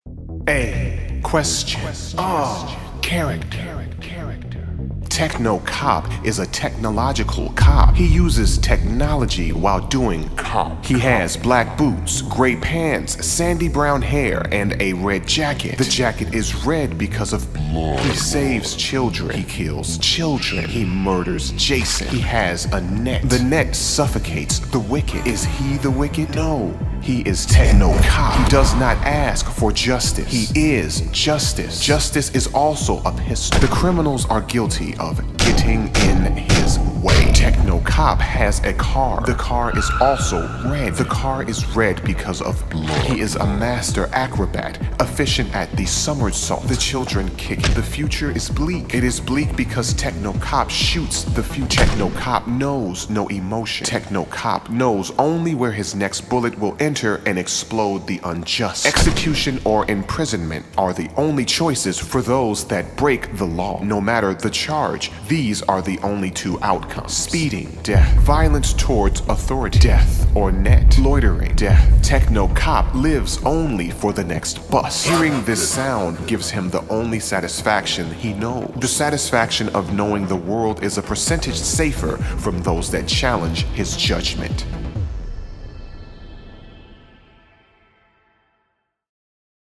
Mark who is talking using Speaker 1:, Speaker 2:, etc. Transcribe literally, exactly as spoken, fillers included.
Speaker 1: A. Question. R. Character. Techno Cop is a technological cop. He uses technology while doing cop. He has black boots, gray pants, sandy brown hair, and a red jacket. The jacket is red because of blood. He saves children. He kills children. He murders Jason. He has a net. The net suffocates the wicked. Is he the wicked? No. He is Techno Cop. He does not ask for justice. He is justice. Justice is also a pistol. The criminals are guilty of getting in his way. Techno Cop has a car. The car is also red. The car is red because of blood. He is a master acrobat, efficient at the somersault. The children kick. The future is bleak. It is bleak because Techno Cop shoots the future. Techno Cop knows no emotion. Techno Cop knows only where his next bullet will enter and explode the unjust. Execution or imprisonment are the only choices for those that break the law. No matter the charge, these are the only two outcomes. Speeding, death. Violence towards authority, death. Or net, loitering, death. Techno Cop lives only for the next bus. Hearing this sound gives him the only satisfaction he knows. The satisfaction of knowing the world is a percentage safer from those that challenge his judgment.